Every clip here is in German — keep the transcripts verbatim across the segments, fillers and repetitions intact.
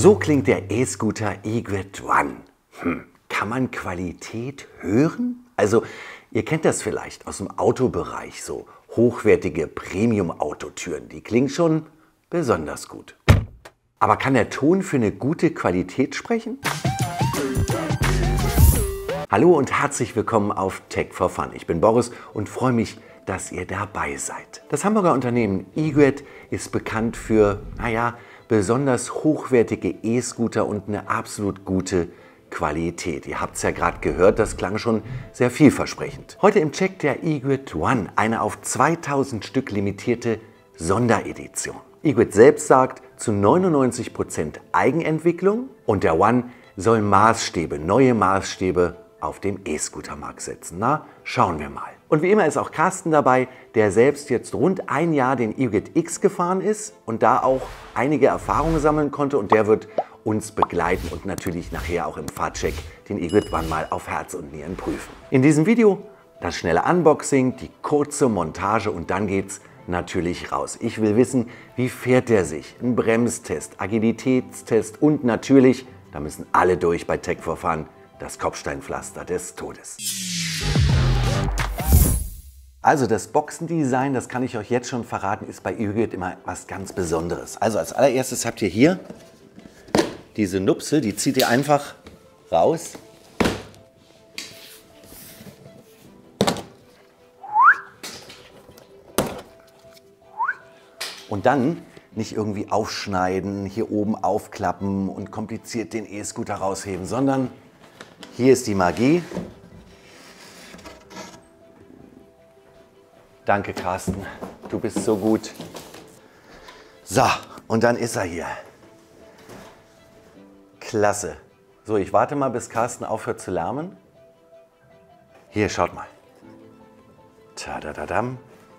So klingt der E-Scooter eGrid One. Hm, kann man Qualität hören? Also, ihr kennt das vielleicht aus dem Autobereich, so hochwertige Premium-Autotüren. Die klingen schon besonders gut. Aber kann der Ton für eine gute Qualität sprechen? Hallo und herzlich willkommen auf Tech for Fun. Ich bin Boris und freue mich, dass ihr dabei seid. Das Hamburger Unternehmen eGrid ist bekannt für, naja, besonders hochwertige E-Scooter und eine absolut gute Qualität. Ihr habt es ja gerade gehört, das klang schon sehr vielversprechend. Heute im Check der eGrid One, eine auf zweitausend Stück limitierte Sonderedition. eGrid selbst sagt zu neunundneunzig Prozent Eigenentwicklung und der One soll Maßstäbe, neue Maßstäbe auf dem E-Scooter-Markt setzen. Na, schauen wir mal. Und wie immer ist auch Carsten dabei, der selbst jetzt rund ein Jahr den eGrid X gefahren ist und da auch einige Erfahrungen sammeln konnte und der wird uns begleiten und natürlich nachher auch im Fahrcheck den eGrid One mal auf Herz und Nieren prüfen. In diesem Video das schnelle Unboxing, die kurze Montage und dann geht's natürlich raus. Ich will wissen, wie fährt der sich? Ein Bremstest, Agilitätstest und natürlich, da müssen alle durch bei Tech for Fun, das Kopfsteinpflaster des Todes. Also das Boxendesign, das kann ich euch jetzt schon verraten, ist bei eGrid immer was ganz Besonderes. Also als allererstes habt ihr hier diese Nupsel, die zieht ihr einfach raus. Und dann nicht irgendwie aufschneiden, hier oben aufklappen und kompliziert den E-Scooter rausheben, sondern hier ist die Magie. Danke, Carsten. Du bist so gut. So, und dann ist er hier. Klasse. So, ich warte mal, bis Carsten aufhört zu lärmen. Hier, schaut mal. Tadadadam.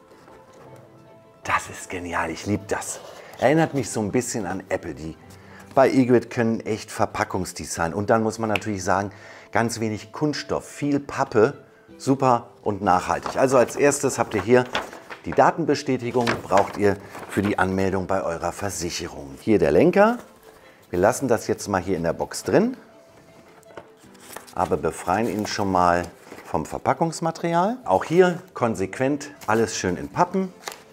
Das ist genial. Ich liebe das. Erinnert mich so ein bisschen an Apple. Die bei eGrid können echt Verpackungsdesign. Und dann muss man natürlich sagen, ganz wenig Kunststoff, viel Pappe. Super und nachhaltig. Also als erstes habt ihr hier die Datenbestätigung, braucht ihr für die Anmeldung bei eurer Versicherung. Hier der Lenker. Wir lassen das jetzt mal hier in der Box drin, aber befreien ihn schon mal vom Verpackungsmaterial. Auch hier konsequent alles schön in Pappen.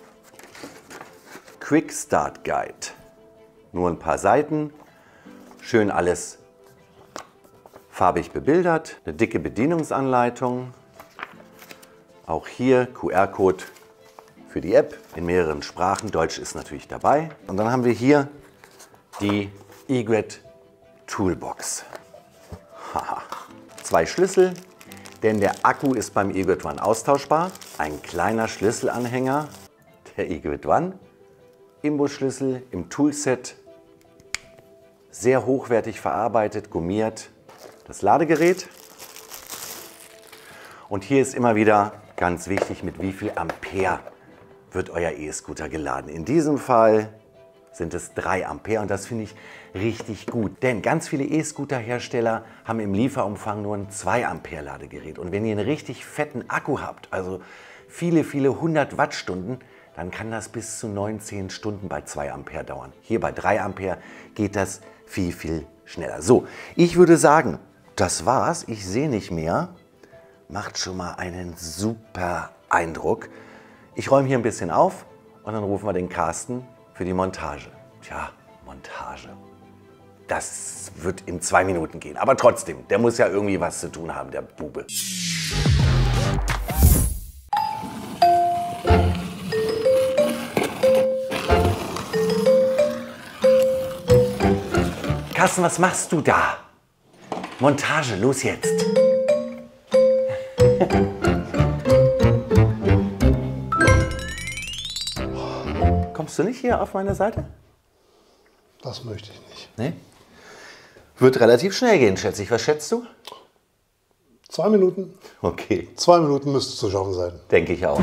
Quick Start Guide. Nur ein paar Seiten. Schön alles farbig bebildert. Eine dicke Bedienungsanleitung. Auch hier Q R-Code für die App in mehreren Sprachen. Deutsch ist natürlich dabei. Und dann haben wir hier die eGrid Toolbox. Haha. Zwei Schlüssel, denn der Akku ist beim eGrid One austauschbar. Ein kleiner Schlüsselanhänger, der eGrid One. Imbusschlüssel im Toolset. Sehr hochwertig verarbeitet, gummiert. Das Ladegerät. Und hier ist immer wieder ganz wichtig, mit wie viel Ampere wird euer E-Scooter geladen. In diesem Fall sind es drei Ampere und das finde ich richtig gut. Denn ganz viele E-Scooter-Hersteller haben im Lieferumfang nur ein zwei Ampere Ladegerät. Und wenn ihr einen richtig fetten Akku habt, also viele, viele hundert Wattstunden, dann kann das bis zu neunzehn Stunden bei zwei Ampere dauern. Hier bei drei Ampere geht das viel, viel schneller. So, ich würde sagen, das war's. Ich sehe nicht mehr. Macht schon mal einen super Eindruck. Ich räume hier ein bisschen auf und dann rufen wir den Carsten für die Montage. Tja, Montage. Das wird in zwei Minuten gehen. Aber trotzdem, der muss ja irgendwie was zu tun haben, der Bube. Carsten, was machst du da? Montage, los jetzt. Kommst du nicht hier auf meine Seite? Das möchte ich nicht. Nee? Wird relativ schnell gehen, schätze ich. Was schätzt du? Zwei Minuten. Okay. Zwei Minuten müsste zu schaffen sein. Denke ich auch.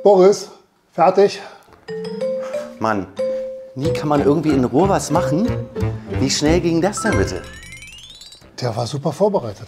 Boris, fertig. Mann, nie kann man irgendwie in Ruhe was machen. Wie schnell ging das denn bitte? Der war super vorbereitet.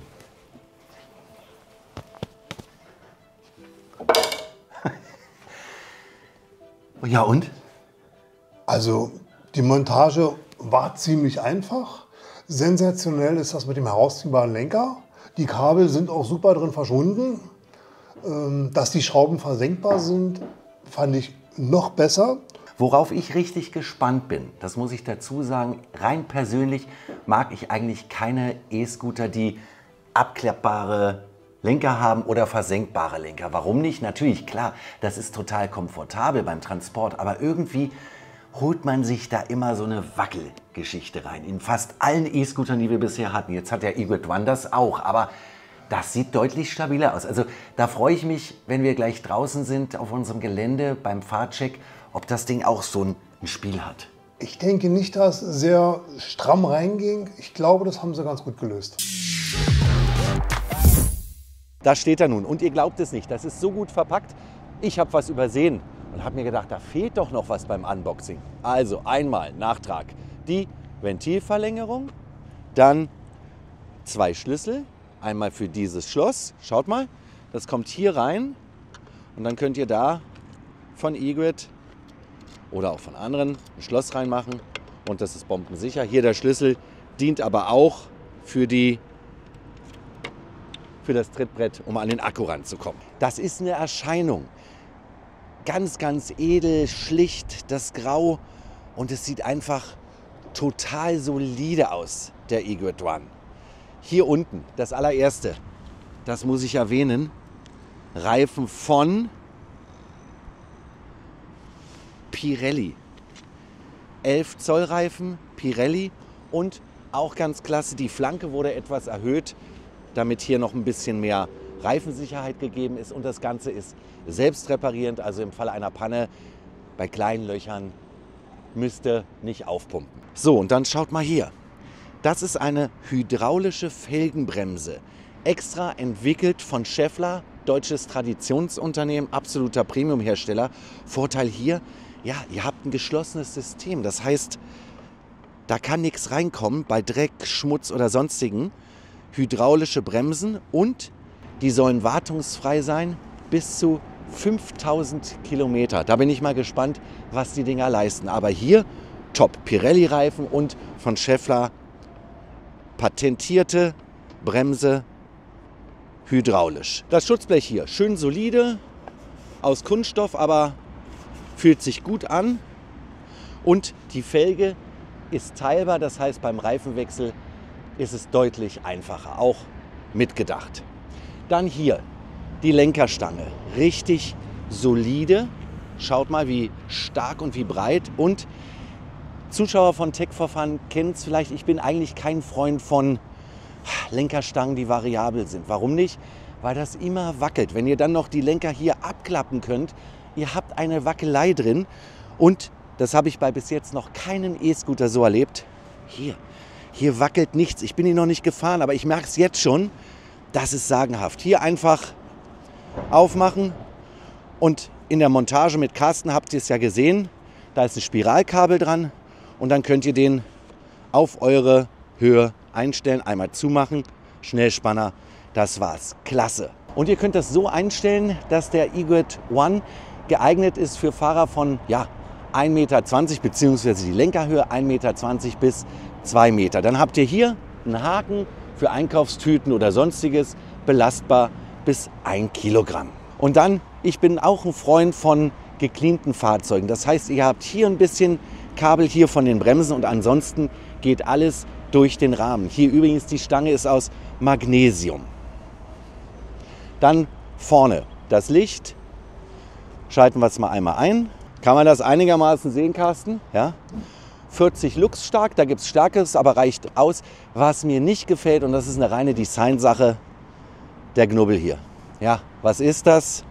Ja und? Also die Montage war ziemlich einfach. Sensationell ist das mit dem herausziehbaren Lenker. Die Kabel sind auch super drin verschwunden. Dass die Schrauben versenkbar sind, fand ich noch besser. Worauf ich richtig gespannt bin, das muss ich dazu sagen, rein persönlich mag ich eigentlich keine E-Scooter, die abklappbare Lenker haben oder versenkbare Lenker. Warum nicht? Natürlich, klar, das ist total komfortabel beim Transport, aber irgendwie holt man sich da immer so eine Wackelgeschichte rein. In fast allen E-Scootern, die wir bisher hatten. Jetzt hat der eGrid One das auch, aber das sieht deutlich stabiler aus. Also da freue ich mich, wenn wir gleich draußen sind auf unserem Gelände beim Fahrcheck, ob das Ding auch so ein, ein Spiel hat. Ich denke nicht, dass es sehr stramm reinging. Ich glaube, das haben sie ganz gut gelöst. Da steht er nun und ihr glaubt es nicht, das ist so gut verpackt. Ich habe was übersehen und habe mir gedacht, da fehlt doch noch was beim Unboxing. Also einmal Nachtrag, die Ventilverlängerung, dann zwei Schlüssel, einmal für dieses Schloss, schaut mal, das kommt hier rein und dann könnt ihr da von eGrid oder auch von anderen ein Schloss reinmachen und das ist bombensicher. Hier der Schlüssel dient aber auch für die für das Trittbrett, um an den Akku ranzukommen. Das ist eine Erscheinung. Ganz, ganz edel, schlicht, das Grau und es sieht einfach total solide aus, der eGrid One. Hier unten, das allererste, das muss ich erwähnen, Reifen von Pirelli. elf Zoll Reifen, Pirelli und auch ganz klasse, die Flanke wurde etwas erhöht, damit hier noch ein bisschen mehr Reifensicherheit gegeben ist und das Ganze ist selbst reparierend, also im Falle einer Panne bei kleinen Löchern müsste nicht aufpumpen. So, und dann schaut mal hier. Das ist eine hydraulische Felgenbremse, extra entwickelt von Schaeffler, deutsches Traditionsunternehmen, absoluter Premiumhersteller. Vorteil hier, ja, ihr habt ein geschlossenes System, das heißt, da kann nichts reinkommen bei Dreck, Schmutz oder sonstigen. Hydraulische Bremsen und die sollen wartungsfrei sein bis zu fünftausend Kilometer. Da bin ich mal gespannt, was die Dinger leisten. Aber hier top Pirelli-Reifen und von Schaeffler patentierte Bremse hydraulisch. Das Schutzblech hier schön solide, aus Kunststoff, aber fühlt sich gut an. Und die Felge ist teilbar, das heißt beim Reifenwechsel ist es deutlich einfacher, auch mitgedacht. Dann hier die Lenkerstange, richtig solide. Schaut mal, wie stark und wie breit. Und Zuschauer von Tech for Fun kennen es vielleicht, ich bin eigentlich kein Freund von Lenkerstangen, die variabel sind. Warum nicht? Weil das immer wackelt. Wenn ihr dann noch die Lenker hier abklappen könnt, ihr habt eine Wackelei drin. Und das habe ich bei bis jetzt noch keinen E-Scooter so erlebt. Hier. Hier wackelt nichts. Ich bin ihn noch nicht gefahren, aber ich merke es jetzt schon. Das ist sagenhaft. Hier einfach aufmachen und in der Montage mit Carsten habt ihr es ja gesehen. Da ist ein Spiralkabel dran und dann könnt ihr den auf eure Höhe einstellen. Einmal zumachen, Schnellspanner, das war's. Klasse. Und ihr könnt das so einstellen, dass der eGrid One geeignet ist für Fahrer von ja, ein Meter zwanzig beziehungsweise die Lenkerhöhe ein Meter zwanzig bis zwei Meter. Dann habt ihr hier einen Haken für Einkaufstüten oder sonstiges, belastbar bis ein Kilogramm. Und dann, ich bin auch ein Freund von gecleanten Fahrzeugen. Das heißt, ihr habt hier ein bisschen Kabel hier von den Bremsen und ansonsten geht alles durch den Rahmen. Hier übrigens die Stange ist aus Magnesium. Dann vorne das Licht. Schalten wir es mal einmal ein. Kann man das einigermaßen sehen, Carsten? Ja? vierzig Lux stark, da gibt es Stärkeres, aber reicht aus. Was mir nicht gefällt, und das ist eine reine Designsache, der Knubbel hier. Ja, was ist das?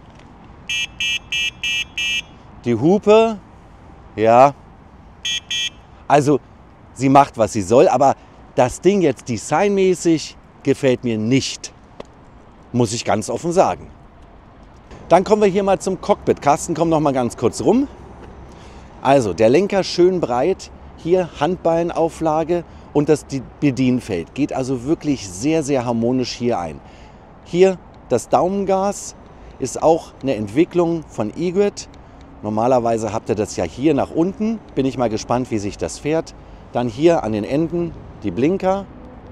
Die Hupe, ja. Also, sie macht, was sie soll, aber das Ding jetzt designmäßig gefällt mir nicht. Muss ich ganz offen sagen. Dann kommen wir hier mal zum Cockpit. Carsten, komm noch mal ganz kurz rum. Also der Lenker schön breit, hier Handballenauflage und das Bedienfeld. Geht also wirklich sehr, sehr harmonisch hier ein. Hier das Daumengas ist auch eine Entwicklung von Eegret. Normalerweise habt ihr das ja hier nach unten. Bin ich mal gespannt, wie sich das fährt. Dann hier an den Enden die Blinker.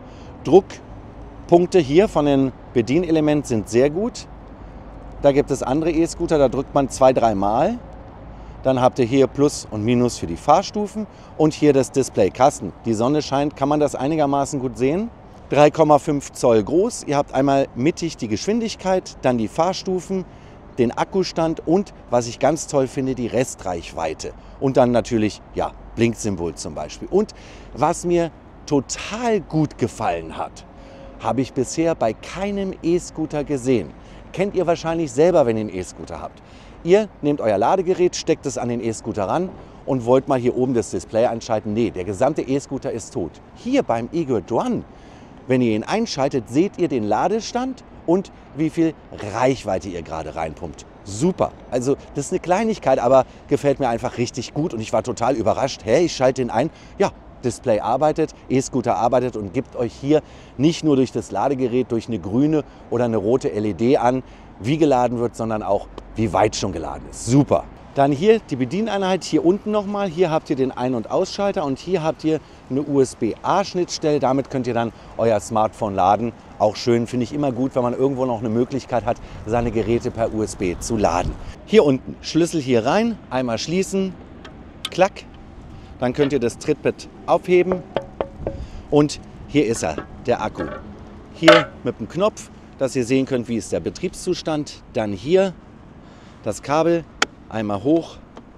Druckpunkte hier von den Bedienelementen sind sehr gut. Da gibt es andere E-Scooter, da drückt man zwei, dreimal. Dann habt ihr hier Plus und Minus für die Fahrstufen und hier das Display. Carsten, die Sonne scheint, kann man das einigermaßen gut sehen? drei Komma fünf Zoll groß. Ihr habt einmal mittig die Geschwindigkeit, dann die Fahrstufen, den Akkustand und, was ich ganz toll finde, die Restreichweite. Und dann natürlich, ja, Blinksymbol zum Beispiel. Und was mir total gut gefallen hat, habe ich bisher bei keinem E-Scooter gesehen. Kennt ihr wahrscheinlich selber, wenn ihr einen E-Scooter habt. Ihr nehmt euer Ladegerät, steckt es an den E-Scooter ran und wollt mal hier oben das Display einschalten. Nee, der gesamte E-Scooter ist tot. Hier beim Eegret One, wenn ihr ihn einschaltet, seht ihr den Ladestand und wie viel Reichweite ihr gerade reinpumpt. Super. Also das ist eine Kleinigkeit, aber gefällt mir einfach richtig gut und ich war total überrascht. Hey, ich schalte den ein. Ja, Display arbeitet, E-Scooter arbeitet und gibt euch hier nicht nur durch das Ladegerät, durch eine grüne oder eine rote L E D an, wie geladen wird, sondern auch, wie weit schon geladen ist. Super. Dann hier die Bedieneinheit, hier unten nochmal. Hier habt ihr den Ein- und Ausschalter und hier habt ihr eine U S B-A-Schnittstelle. Damit könnt ihr dann euer Smartphone laden. Auch schön, finde ich immer gut, wenn man irgendwo noch eine Möglichkeit hat, seine Geräte per U S B zu laden. Hier unten, Schlüssel hier rein, einmal schließen, klack. Dann könnt ihr das Trittbrett aufheben und hier ist er, der Akku. Hier mit dem Knopf, dass ihr sehen könnt, wie ist der Betriebszustand. Dann hier das Kabel, einmal hoch,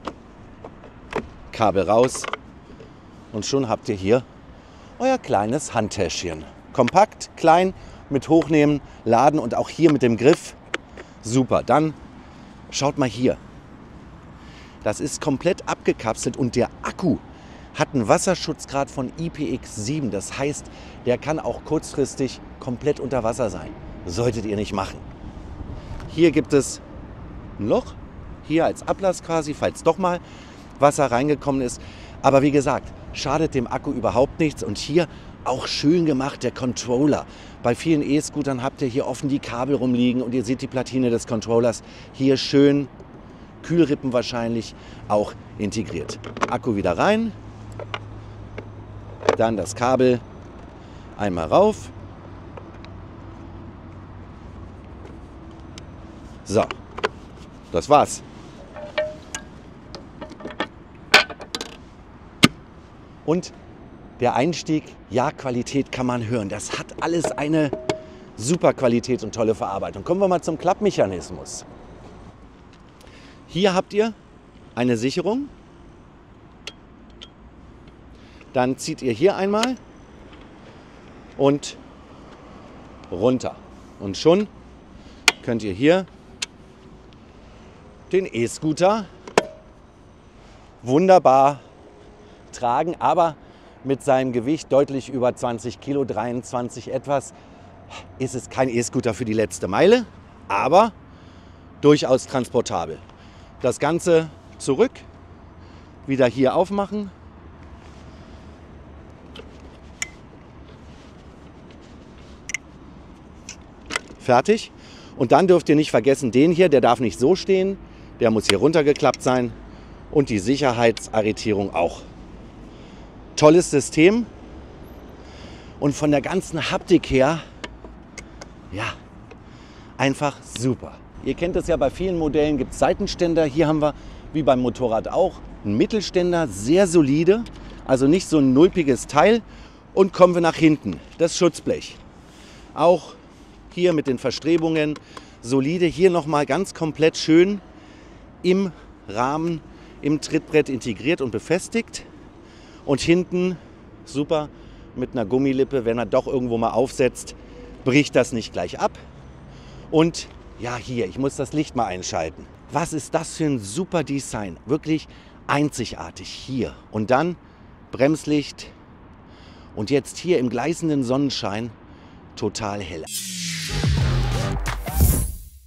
Kabel raus und schon habt ihr hier euer kleines Handtäschchen. Kompakt, klein, mit Hochnehmen, Laden und auch hier mit dem Griff. Super, dann schaut mal hier. Das ist komplett abgekapselt und der Akku hat einen Wasserschutzgrad von I P X sieben. Das heißt, der kann auch kurzfristig komplett unter Wasser sein. Solltet ihr nicht machen. Hier gibt es ein Loch, hier als Ablass quasi, falls doch mal Wasser reingekommen ist. Aber wie gesagt, schadet dem Akku überhaupt nichts. Und hier auch schön gemacht der Controller. Bei vielen E-Scootern habt ihr hier offen die Kabel rumliegen und ihr seht die Platine des Controllers. Hier schön, Kühlrippen wahrscheinlich, auch integriert. Akku wieder rein. Dann das Kabel einmal rauf. So, das war's. Und der Einstieg, ja, Qualität kann man hören. Das hat alles eine super Qualität und tolle Verarbeitung. Kommen wir mal zum Klappmechanismus. Hier habt ihr eine Sicherung. Dann zieht ihr hier einmal und runter. Und schon könnt ihr hier den E-Scooter wunderbar tragen, aber mit seinem Gewicht deutlich über zwanzig Kilo, dreiundzwanzig etwas, ist es kein E-Scooter für die letzte Meile, aber durchaus transportabel. Das Ganze zurück, wieder hier aufmachen. Fertig. Und dann dürft ihr nicht vergessen, den hier, der darf nicht so stehen, der muss hier runtergeklappt sein und die Sicherheitsarretierung auch. Tolles System und von der ganzen Haptik her, ja, einfach super. Ihr kennt es ja, bei vielen Modellen gibt es Seitenständer. Hier haben wir, wie beim Motorrad auch, einen Mittelständer, sehr solide, also nicht so ein nulpiges Teil. Und kommen wir nach hinten, das Schutzblech. Auch hier mit den Verstrebungen solide, hier nochmal ganz komplett schön im Rahmen, im Trittbrett integriert und befestigt. Und hinten super mit einer Gummilippe, wenn er doch irgendwo mal aufsetzt, bricht das nicht gleich ab. Und ja, hier, ich muss das Licht mal einschalten. Was ist das für ein super Design? Wirklich einzigartig hier. Und dann Bremslicht und jetzt hier im gleißenden Sonnenschein total hell.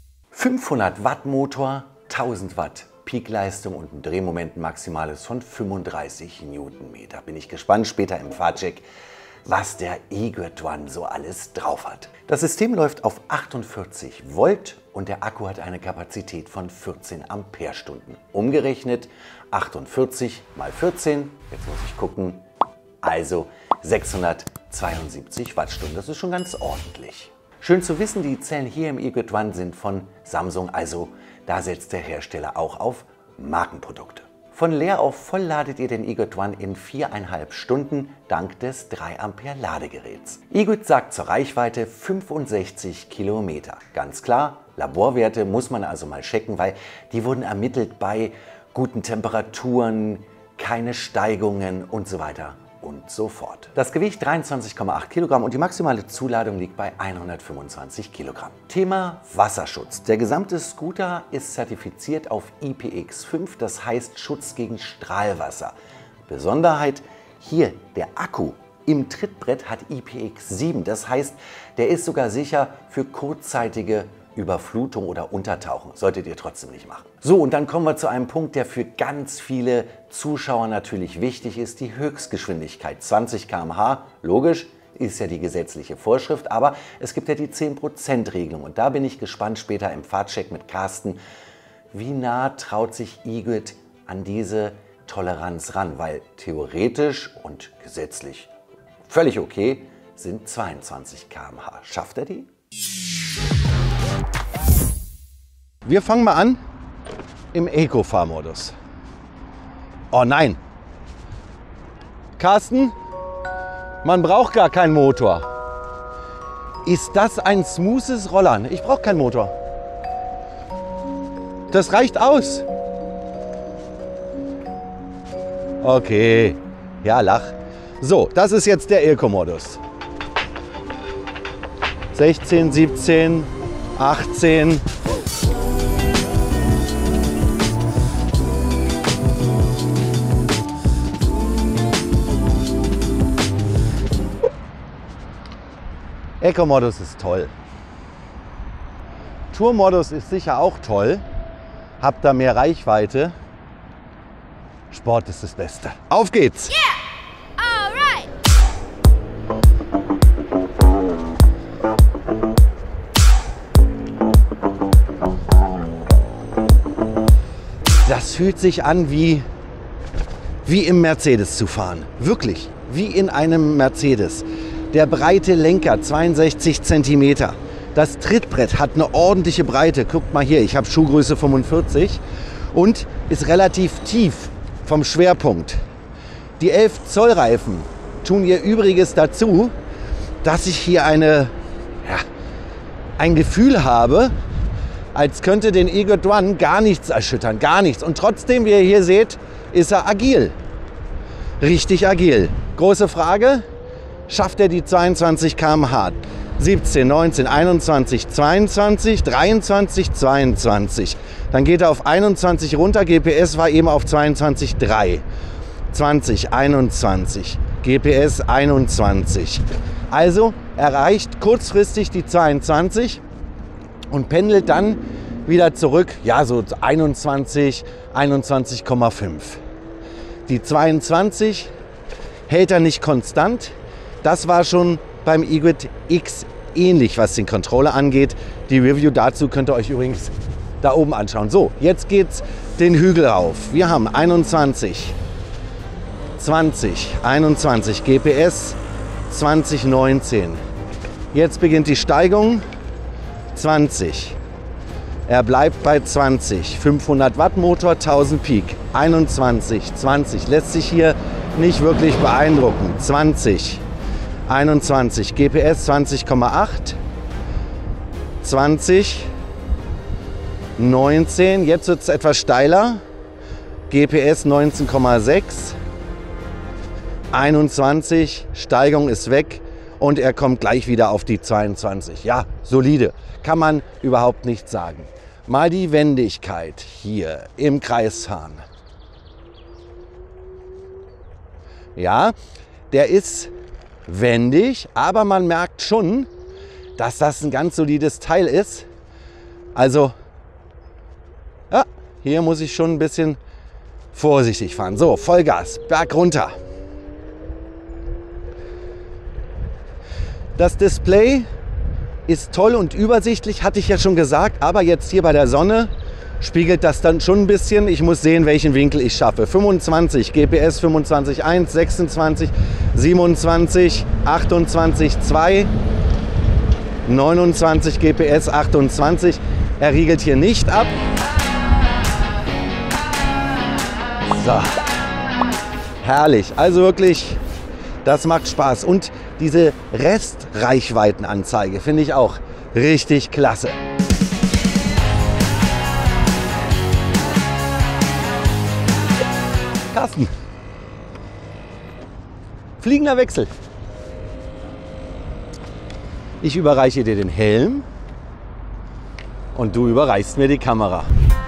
fünfhundert Watt Motor, tausend Watt Peakleistung und ein Drehmoment maximales von fünfunddreißig Newtonmeter. Bin ich gespannt später im Fahrcheck, was der eGrid One so alles drauf hat. Das System läuft auf achtundvierzig Volt und der Akku hat eine Kapazität von vierzehn Ampere-Stunden. Umgerechnet achtundvierzig mal vierzehn, jetzt muss ich gucken, also sechshundertzweiundsiebzig Wattstunden. Das ist schon ganz ordentlich. Schön zu wissen, die Zellen hier im eGrid One sind von Samsung, also da setzt der Hersteller auch auf Markenprodukte. Von leer auf voll ladet ihr den eGrid One in viereinhalb Stunden dank des drei Ampere Ladegeräts. eGrid sagt zur Reichweite fünfundsechzig Kilometer. Ganz klar, Laborwerte muss man also mal checken, weil die wurden ermittelt bei guten Temperaturen, keine Steigungen und so weiter und so fort. Das Gewicht dreiundzwanzig Komma acht Kilogramm und die maximale Zuladung liegt bei hundertfünfundzwanzig Kilogramm. Thema Wasserschutz. Der gesamte Scooter ist zertifiziert auf I P X fünf, das heißt Schutz gegen Strahlwasser. Besonderheit hier, der Akku im Trittbrett hat I P X sieben, das heißt, der ist sogar sicher für kurzzeitige Überflutung oder Untertauchen. Solltet ihr trotzdem nicht machen. So, und dann kommen wir zu einem Punkt, der für ganz viele Zuschauer natürlich wichtig ist, die Höchstgeschwindigkeit. zwanzig Kilometer pro Stunde, logisch, ist ja die gesetzliche Vorschrift, aber es gibt ja die zehn Prozent Regelung und da bin ich gespannt später im Fahrtcheck mit Carsten, wie nah traut sich eGrid an diese Toleranz ran, weil theoretisch und gesetzlich völlig okay sind zweiundzwanzig Kilometer pro Stunde. Schafft er die? Wir fangen mal an im Eco-Fahrmodus. Oh nein! Carsten, man braucht gar keinen Motor. Ist das ein smoothes Rollern? Ich brauche keinen Motor. Das reicht aus. Okay, ja, lach. So, das ist jetzt der Eco-Modus. sechzehn, siebzehn, achtzehn. Eco-Modus ist toll. Tour-Modus ist sicher auch toll. Habt da mehr Reichweite. Sport ist das Beste. Auf geht's! Yeah! All right. Das fühlt sich an wie, wie im Mercedes zu fahren. Wirklich, wie in einem Mercedes. Der breite Lenker, zweiundsechzig Zentimeter. Das Trittbrett hat eine ordentliche Breite. Guckt mal hier, ich habe Schuhgröße fünfundvierzig und ist relativ tief vom Schwerpunkt. Die elf Zoll Reifen tun ihr Übriges dazu, dass ich hier eine, ja, ein Gefühl habe, als könnte den eGrid One gar nichts erschüttern, gar nichts. Und trotzdem, wie ihr hier seht, ist er agil. Richtig agil. Große Frage, schafft er die zweiundzwanzig Kilometer pro Stunde? siebzehn, neunzehn, einundzwanzig, zweiundzwanzig, dreiundzwanzig, zweiundzwanzig. Dann geht er auf einundzwanzig runter, G P S war eben auf zweiundzwanzig Komma drei. zwanzig, einundzwanzig, G P S einundzwanzig. Also erreicht kurzfristig die zweiundzwanzig und pendelt dann wieder zurück, ja so einundzwanzig, einundzwanzig Komma fünf. Die zweiundzwanzig hält er nicht konstant. Das war schon beim eGrid X ähnlich, was den Controller angeht. Die Review dazu könnt ihr euch übrigens da oben anschauen. So, jetzt geht's den Hügel rauf. Wir haben einundzwanzig, zwanzig, einundzwanzig, G P S zwanzig, neunzehn. Jetzt beginnt die Steigung, zwanzig. Er bleibt bei zwanzig, fünfhundert Watt Motor, tausend Peak, einundzwanzig, zwanzig. Lässt sich hier nicht wirklich beeindrucken, zwanzig. einundzwanzig, G P S zwanzig Komma acht, zwanzig, neunzehn, jetzt wird es etwas steiler, G P S neunzehn Komma sechs, einundzwanzig, Steigung ist weg und er kommt gleich wieder auf die zweiundzwanzig. Ja, solide, kann man überhaupt nicht sagen. Mal die Wendigkeit hier im Kreis fahren. Ja, der ist wendig, aber man merkt schon, dass das ein ganz solides Teil ist. Also hier muss ich schon ein bisschen vorsichtig fahren. So, Vollgas, Berg runter. Das Display ist toll und übersichtlich, hatte ich ja schon gesagt, aber jetzt hier bei der Sonne spiegelt das dann schon ein bisschen. Ich muss sehen, welchen Winkel ich schaffe. fünfundzwanzig, G P S fünfundzwanzig Komma eins, sechsundzwanzig, siebenundzwanzig, achtundzwanzig Komma zwei, neunundzwanzig G P S, achtundzwanzig. Er riegelt hier nicht ab. So. Herrlich. Also wirklich, das macht Spaß. Und diese Restreichweitenanzeige finde ich auch richtig klasse. Carsten. Fliegender Wechsel. Ich überreiche dir den Helm und du überreichst mir die Kamera.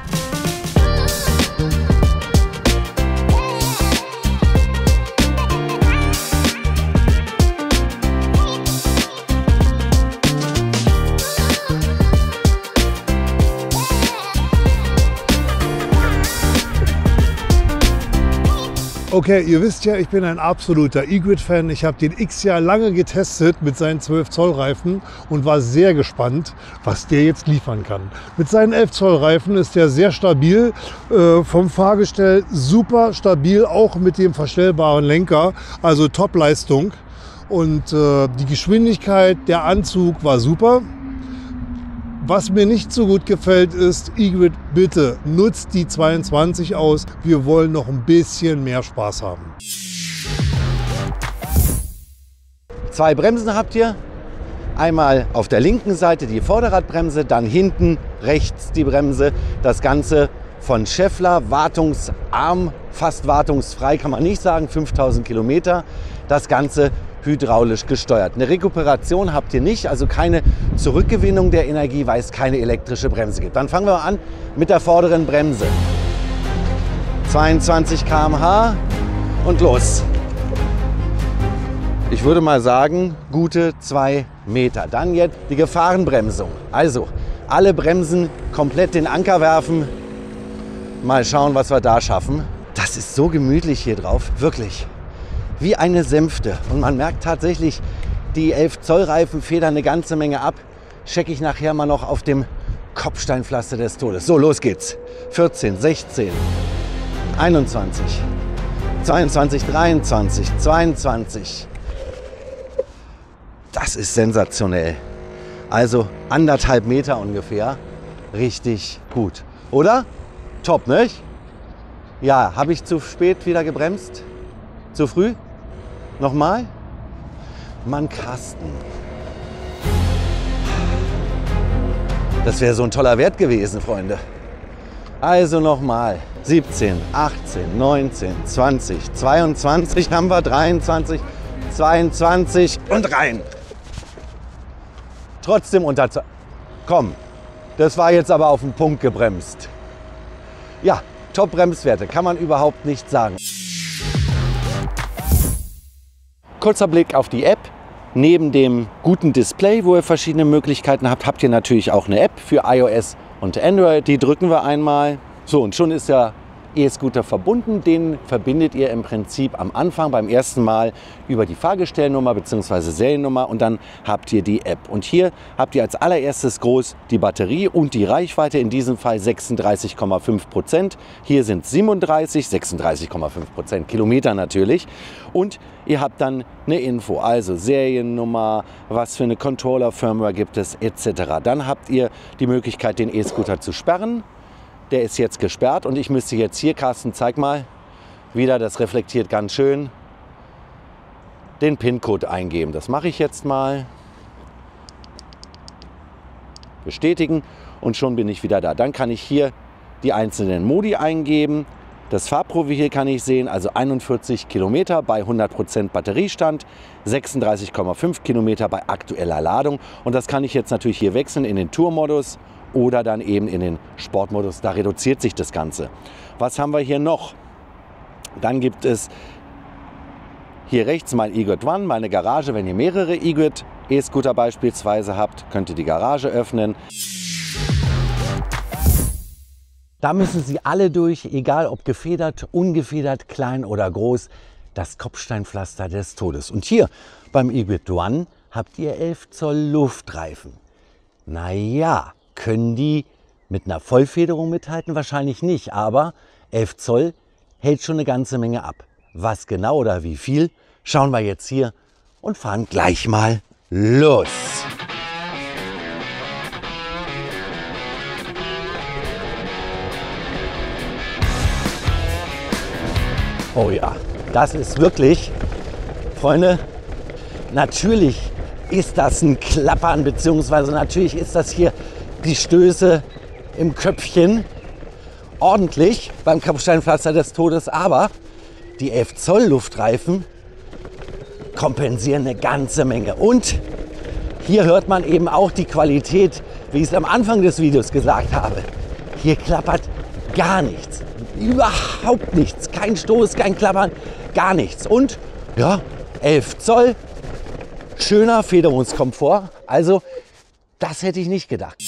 Okay, ihr wisst ja, ich bin ein absoluter E-Grid-Fan. Ich habe den X ja lange getestet mit seinen zwölf Zoll Reifen und war sehr gespannt, was der jetzt liefern kann. Mit seinen elf Zoll Reifen ist er sehr stabil, äh, vom Fahrgestell super stabil, auch mit dem verstellbaren Lenker, also Top-Leistung. Und äh, die Geschwindigkeit, der Anzug war super. Was mir nicht so gut gefällt ist, E-Grid, bitte nutzt die zweiundzwanzig aus. Wir wollen noch ein bisschen mehr Spaß haben. Zwei Bremsen habt ihr. Einmal auf der linken Seite die Vorderradbremse, dann hinten rechts die Bremse. Das Ganze von Schaeffler, wartungsarm, fast wartungsfrei kann man nicht sagen, fünftausend Kilometer. Das Ganze hydraulisch gesteuert. Eine Rekuperation habt ihr nicht, also keine Zurückgewinnung der Energie, weil es keine elektrische Bremse gibt. Dann fangen wir an mit der vorderen Bremse. zweiundzwanzig Kilometer pro Stunde und los. Ich würde mal sagen, gute zwei Meter. Dann jetzt die Gefahrenbremsung. Also alle Bremsen komplett den Anker werfen. Mal schauen, was wir da schaffen. Das ist so gemütlich hier drauf, wirklich. Wie eine Sänfte. Und man merkt tatsächlich, die elf Zoll Reifen federn eine ganze Menge ab. Checke ich nachher mal noch auf dem Kopfsteinpflaster des Todes. So, los geht's. vierzehn, sechzehn, einundzwanzig, zweiundzwanzig, dreiundzwanzig, zweiundzwanzig. Das ist sensationell. Also anderthalb Meter ungefähr. Richtig gut. Oder? Top, nicht? Ja, habe ich zu spät wieder gebremst? Zu früh? Nochmal? Mann, Carsten. Das wäre so ein toller Wert gewesen, Freunde. Also nochmal. siebzehn, achtzehn, neunzehn, zwanzig, zweiundzwanzig haben wir, dreiundzwanzig, zweiundzwanzig und rein. Trotzdem unter... Komm, das war jetzt aber auf den Punkt gebremst. Ja, Top-Bremswerte, kann man überhaupt nicht sagen. Kurzer Blick auf die App. Neben dem guten Display, wo ihr verschiedene Möglichkeiten habt, habt ihr natürlich auch eine App für iOS und Android. Die drücken wir einmal. So, und schon ist der E-Scooter verbunden. Den verbindet ihr im Prinzip am Anfang beim ersten Mal über die Fahrgestellnummer bzw. Seriennummer und dann habt ihr die App. Und hier habt ihr als allererstes groß die Batterie und die Reichweite, in diesem Fall sechsunddreißig Komma fünf Prozent. Hier sind siebenunddreißig, sechsunddreißig Komma fünf Prozent Kilometer natürlich. Und ihr habt dann eine Info, also Seriennummer, was für eine Controller-Firmware gibt es et cetera. Dann habt ihr die Möglichkeit, den E-Scooter zu sperren. Der ist jetzt gesperrt und ich müsste jetzt hier, Carsten, zeig mal, wieder, das reflektiert ganz schön, den PIN-Code eingeben. Das mache ich jetzt mal. Bestätigen und schon bin ich wieder da. Dann kann ich hier die einzelnen Modi eingeben. Das Fahrprofil hier kann ich sehen, also einundvierzig Kilometer bei hundert Prozent Batteriestand, sechsunddreißig Komma fünf Kilometer bei aktueller Ladung. Und das kann ich jetzt natürlich hier wechseln in den Tourmodus oder dann eben in den Sportmodus. Da reduziert sich das Ganze. Was haben wir hier noch? Dann gibt es hier rechts mein E-Grid One, meine Garage. Wenn ihr mehrere E-Grid E-Scooter beispielsweise habt, könnt ihr die Garage öffnen. Da müssen Sie alle durch, egal ob gefedert, ungefedert, klein oder groß. Das Kopfsteinpflaster des Todes. Und hier beim Eaguet One habt ihr elf Zoll Luftreifen. Naja, können die mit einer Vollfederung mithalten? Wahrscheinlich nicht, aber elf Zoll hält schon eine ganze Menge ab. Was genau oder wie viel, schauen wir jetzt hier und fahren gleich mal los. Oh ja, das ist wirklich, Freunde, natürlich ist das ein Klappern, beziehungsweise natürlich ist das hier die Stöße im Köpfchen ordentlich beim Kopfsteinpflaster des Todes, aber die elf Zoll Luftreifen kompensieren eine ganze Menge. Und hier hört man eben auch die Qualität, wie ich es am Anfang des Videos gesagt habe. Hier klappert gar nichts, überhaupt nichts, kein Stoß, kein Klappern, gar nichts. Und ja, elf Zoll, schöner Federungskomfort, also das hätte ich nicht gedacht.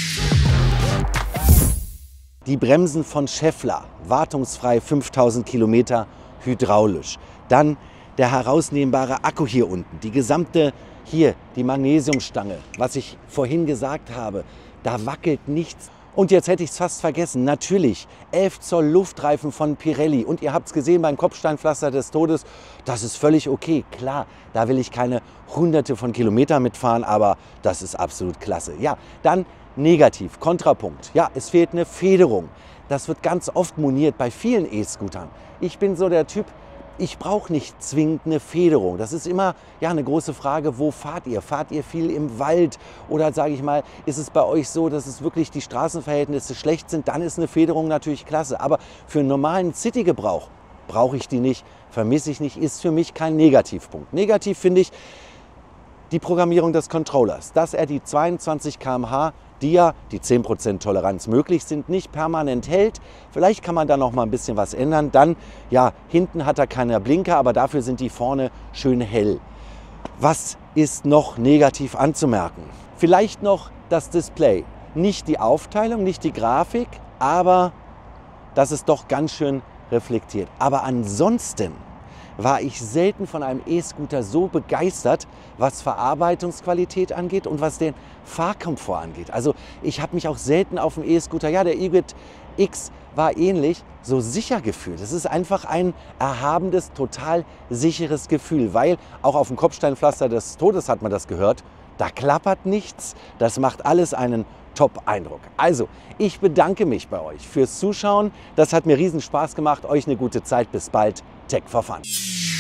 Die Bremsen von Schaeffler, wartungsfrei fünftausend Kilometer, hydraulisch. Dann der herausnehmbare Akku hier unten, die gesamte hier, die Magnesiumstange, was ich vorhin gesagt habe, da wackelt nichts. Und jetzt hätte ich es fast vergessen, natürlich elf Zoll Luftreifen von Pirelli. Und ihr habt es gesehen beim Kopfsteinpflaster des Todes, das ist völlig okay. Klar, da will ich keine hunderte von Kilometern mitfahren, aber das ist absolut klasse. Ja, dann negativ, Kontrapunkt. Ja, es fehlt eine Federung. Das wird ganz oft moniert bei vielen E-Scootern. Ich bin so der Typ, ich brauche nicht zwingend eine Federung. Das ist immer ja, eine große Frage, wo fahrt ihr? Fahrt ihr viel im Wald? Oder sage ich mal, ist es bei euch so, dass es wirklich die Straßenverhältnisse schlecht sind? Dann ist eine Federung natürlich klasse. Aber für einen normalen City-Gebrauch brauche ich die nicht, vermisse ich nicht, ist für mich kein Negativpunkt. Negativ finde ich die Programmierung des Controllers, dass er die zweiundzwanzig Kilometer pro Stunde, die ja die zehn Prozent Toleranz möglich sind, nicht permanent hält. Vielleicht kann man da noch mal ein bisschen was ändern. Dann, ja, hinten hat er keine Blinker, aber dafür sind die vorne schön hell. Was ist noch negativ anzumerken? Vielleicht noch das Display. Nicht die Aufteilung, nicht die Grafik, aber das ist doch ganz schön reflektiert. Aber ansonsten war ich selten von einem E-Scooter so begeistert, was Verarbeitungsqualität angeht und was den Fahrkomfort angeht. Also ich habe mich auch selten auf dem E-Scooter, ja, der Eaguet X war ähnlich, so sicher gefühlt. Es ist einfach ein erhabenes, total sicheres Gefühl, weil auch auf dem Kopfsteinpflaster des Todes hat man das gehört, da klappert nichts, das macht alles einen Top-Eindruck. Also, ich bedanke mich bei euch fürs Zuschauen. Das hat mir riesen Spaß gemacht. Euch eine gute Zeit. Bis bald. Tech for Fun.